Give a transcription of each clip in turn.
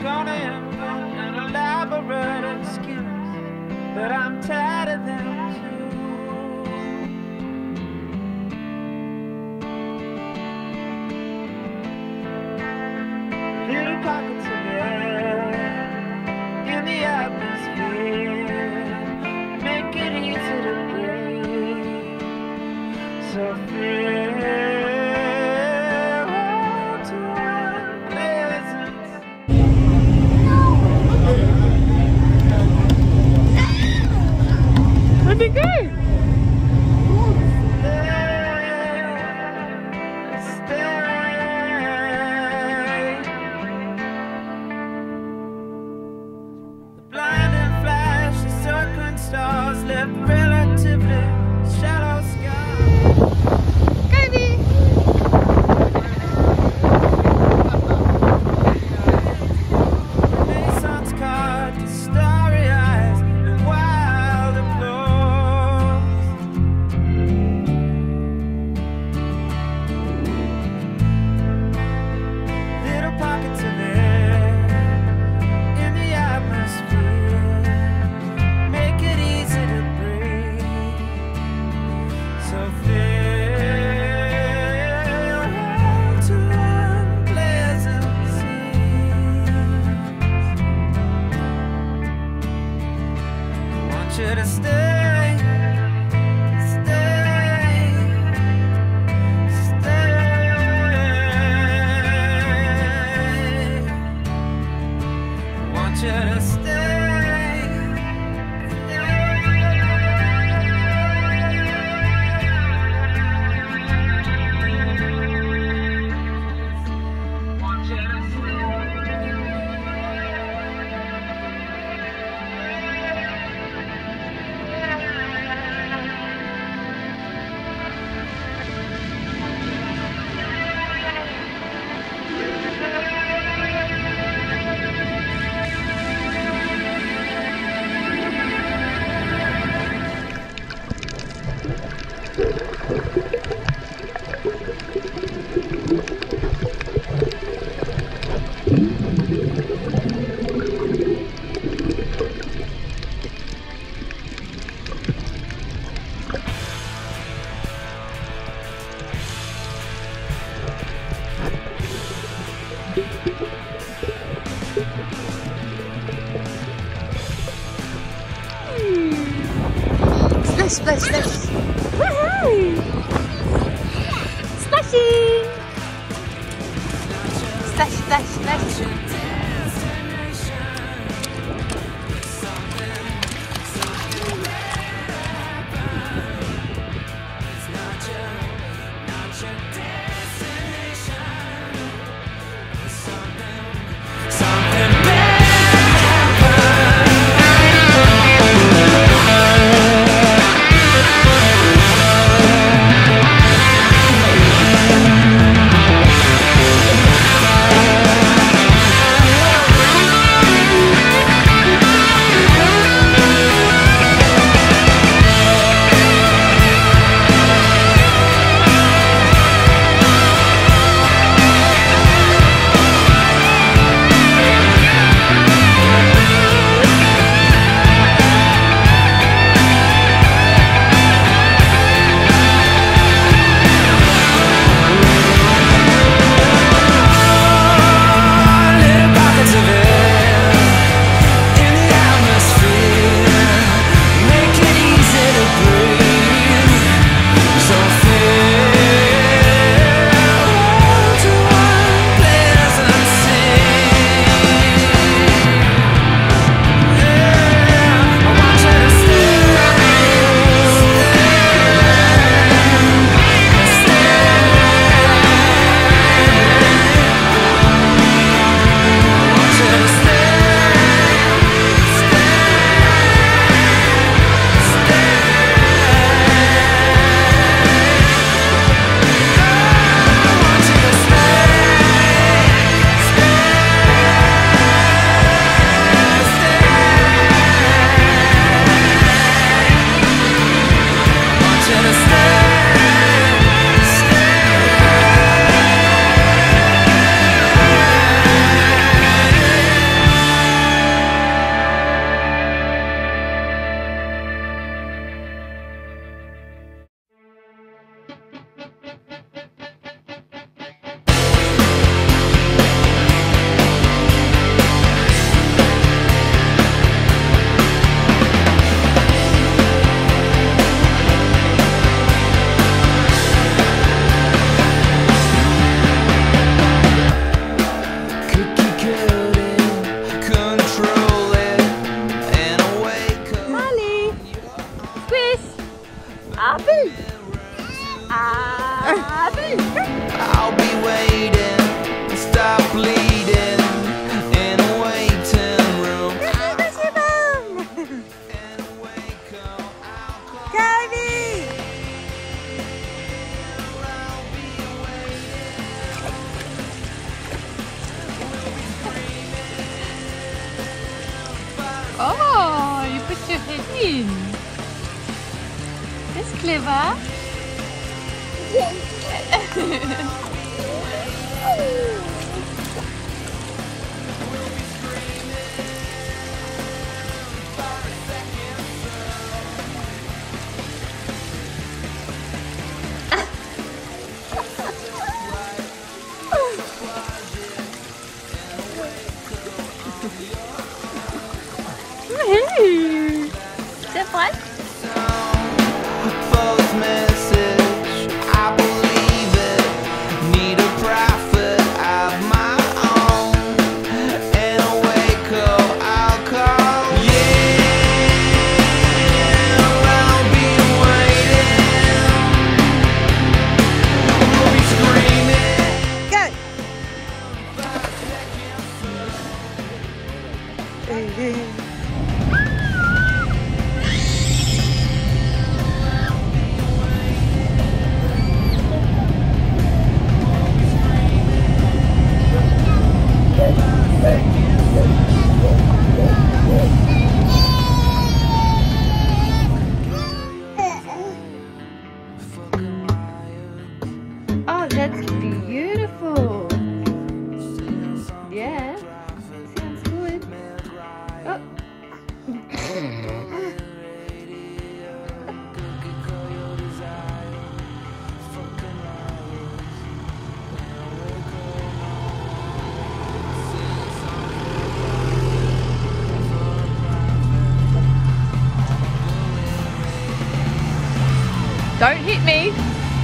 gonna invent an elaborate excuse, but I'm tired of them too. Little pockets of air in the atmosphere make it easy to breathe. So farewell to unpleasant. Where'd they go? Stars left relatively shallow sky. Kobe! Renaissance card, starry eyes and wild applause. Little pockets of air in the atmosphere. So farewell to unpleasant scenes. I want you to stay, stay, stay. I want you to stay. Splash, splash, splash! Woohoo! Splashing! Splash, splash, splash! I'll be waiting, stop bleeding in a waiting room. Oh, you put your head in. That's clever. Is that fun? False message, I believe it. Need a prophet of my own, and a wake up I'll call. Yeah, I'll be waiting. We'll be screaming. Go. Oh, that's beautiful. Yeah, sounds good. Oh. Don't hit me.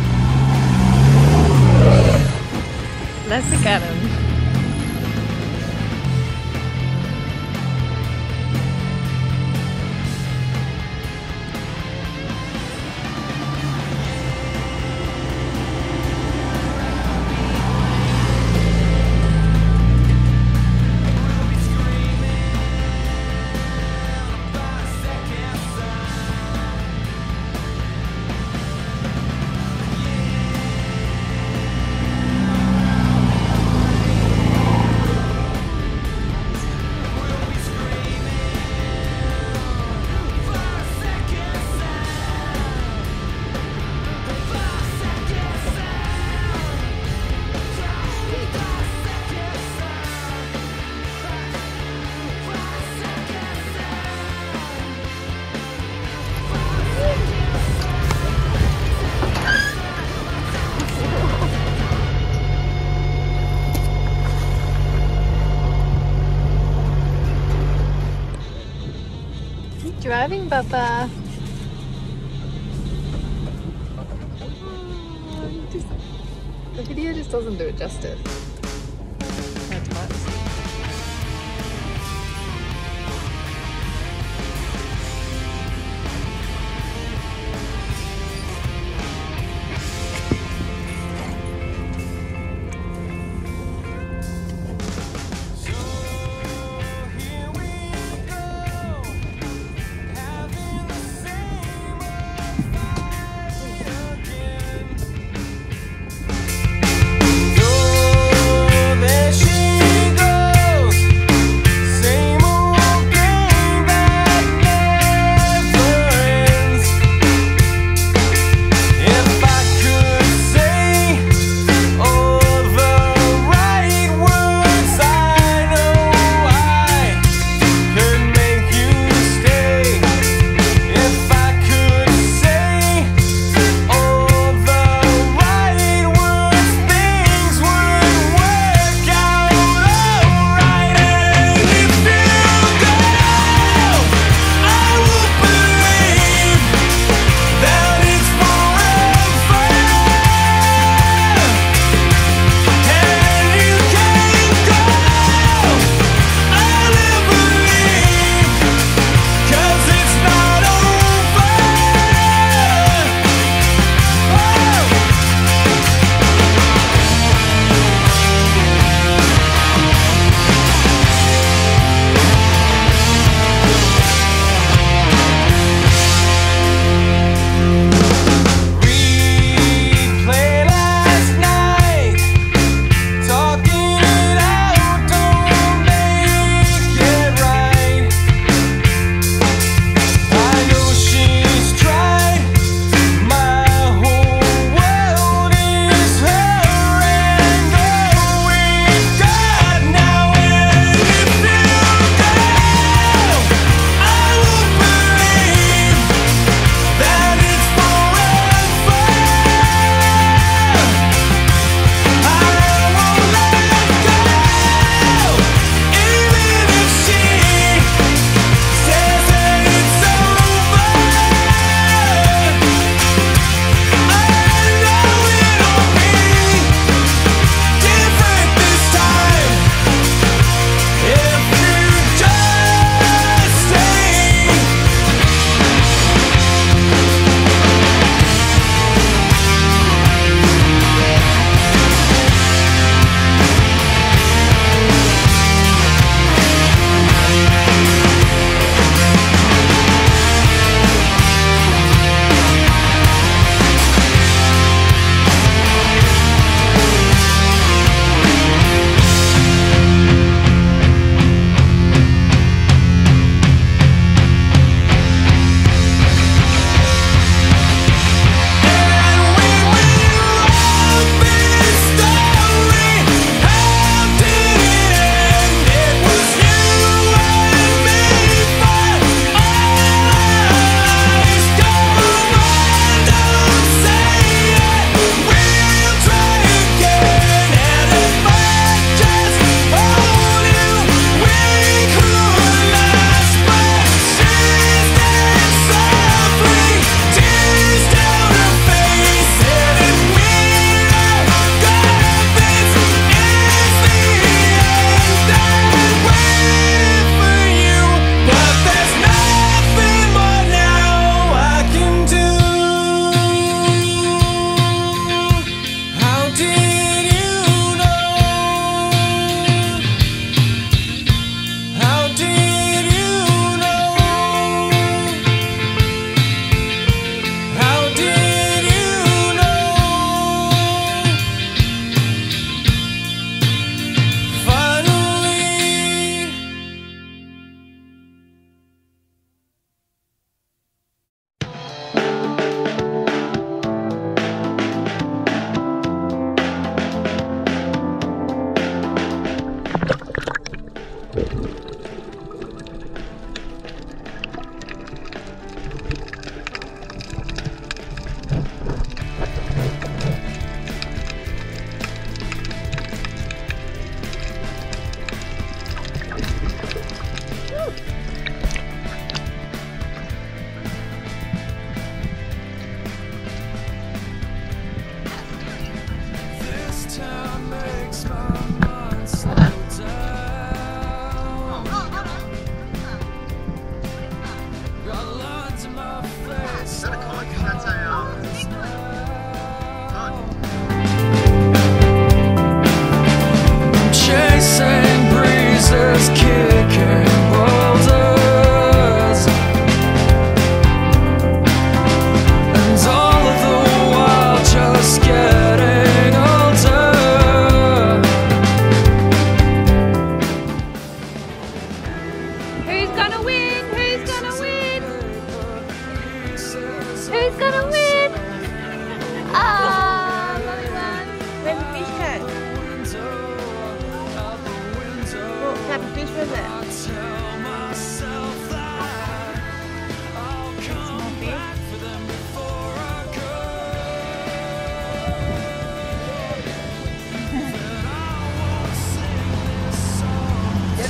Let's look at him. Keep driving, Papa. The video just doesn't do it justice. That's hot.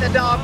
a dog.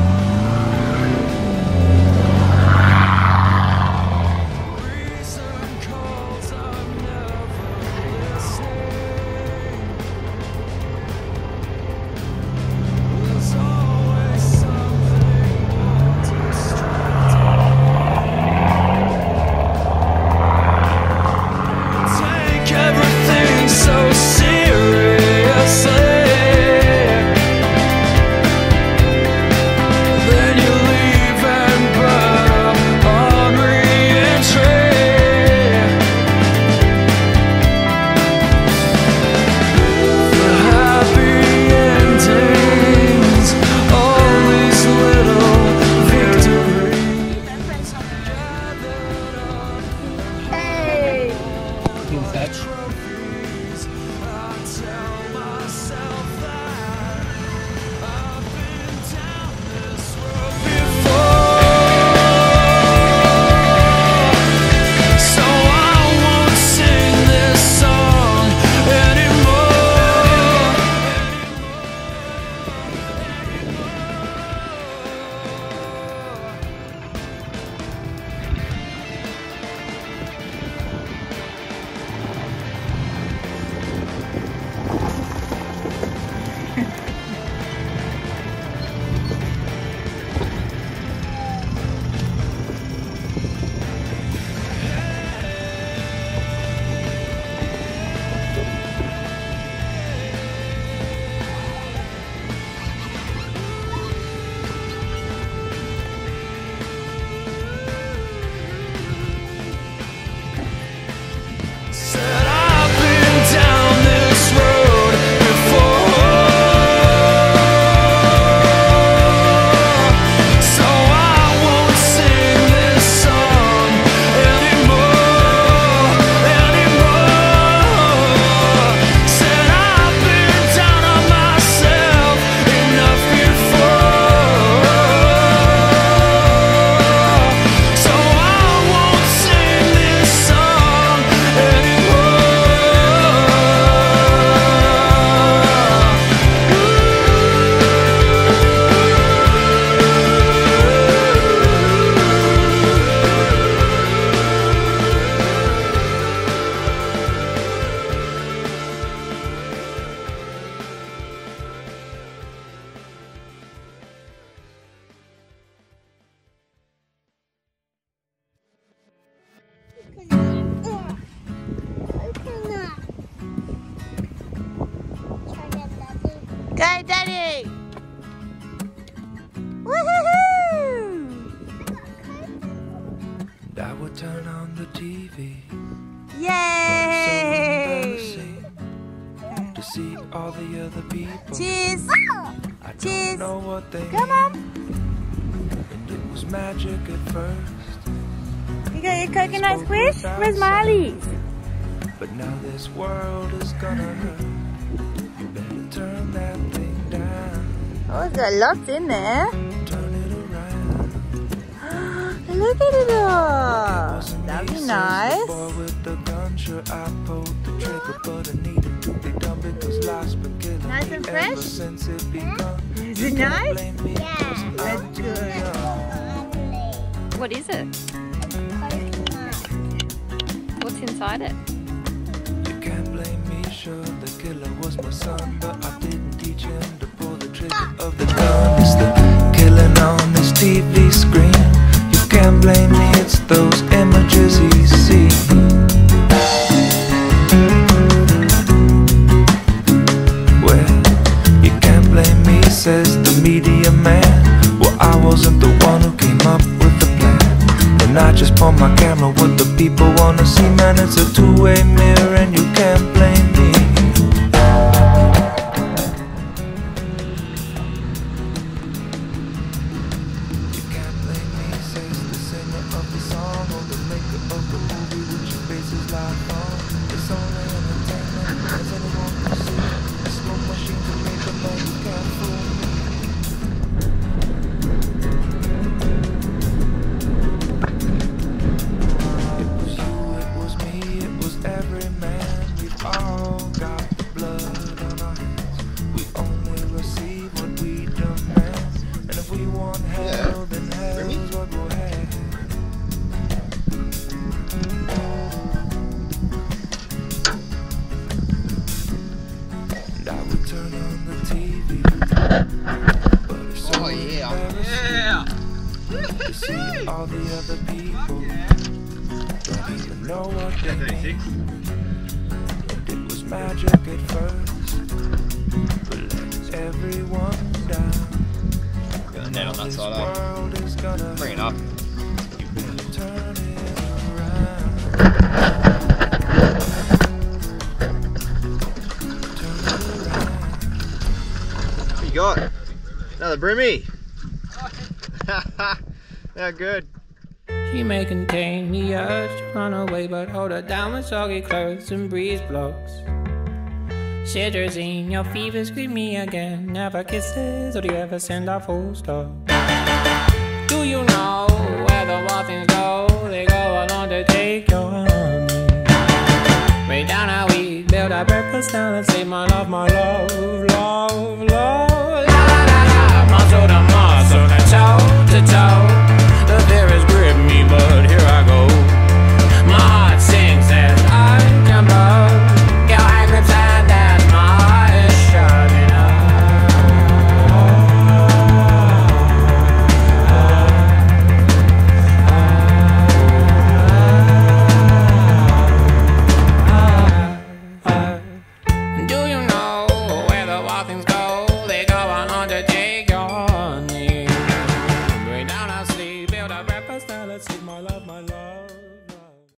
Go, Daddy! Woohoo! I would turn on the TV. Yay! To see all the other people. Cheers! I don't Cheers! know what they Come on! and it was magic at first. You got your coconut squish? Where's Marley's? But now this world is gonna hurt. You better turn that thing down. Oh, it's got lots in there. Turn it around. Look at it all. Wasn't That'd me, be says nice. the boy with the gun, sure I pulled the trigger, but I needed to be done because life's been killing Nice me and ever fresh? since it begun. Is You it can't nice? blame me 'cause That's I'm too good. young. What is it? What's inside it? You can't blame me, sure the killer was my son, but I didn't teach him to pull the trigger of the gun. It's the killing on this TV screen. You can't blame me, it's those images he's seen. Well, you can't blame me, says the media man. Well, I wasn't the one who came up with the plan. And I just point my camera what the people wanna see. Man, it's a two-way mirror and you can't blame me. You can't blame me, says the singer of the song, or the maker of the movie which your face is live on. It's only entertainment, as anyone can see. A smoke machine to make a man, you can't fool me. It was you, it was me, it was every man. We've all and I would turn on the TV. But it's so embarrassing to see all the other people don't even know what they mean. And it was magic at first, but let everyone down. Get the net on that side up. World is gonna Bring it up. turn it around. What you got? Another brimmy. How good. She may contain the urge to run away, but hold her down with soggy clothes and breeze blocks. Citrazine, your fevers greet me again. Never kisses, or do you ever send a full stop? Do you know where the wild things go? They go along to take your honey. Way down how we build our breakfast down and say my love, love, love.